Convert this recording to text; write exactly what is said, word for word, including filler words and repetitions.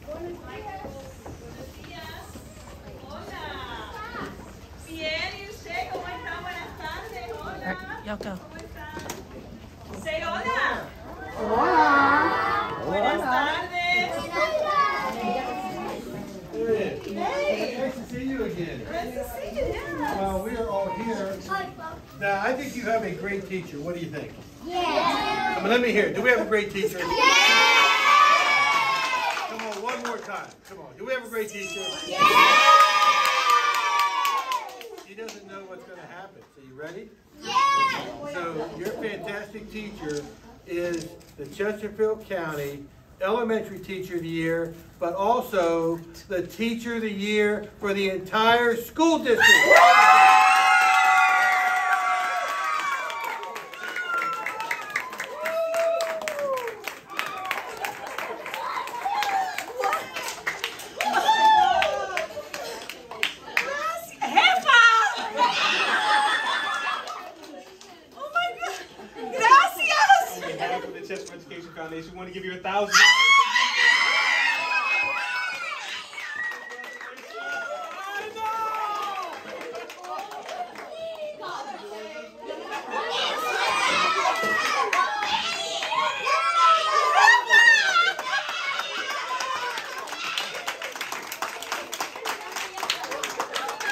Buenos días. Hola. Bien, ¿y usted cómo está? Buenas tardes. Hola. Y'all go. ¿Cómo está? Say hola. Hola. Buenas tardes. Hey. Nice to see you again. Nice to see you. Yeah. Well, we are all here. Now, I think you have a great teacher. What do you think? Yeah. I mean, let me hear it. Do we have a great teacher? Yeah. Come on, one more time. Come on. Do we have a great teacher? Yeah. She doesn't know what's going to happen. So you ready? Yeah. So your fantastic teacher is the Chesterfield County Elementary Teacher of the Year, but also the Teacher of the Year for the entire school district. Gracias. On behalf of the Chesterfield Education Foundation, we want to give you a thousand dollars.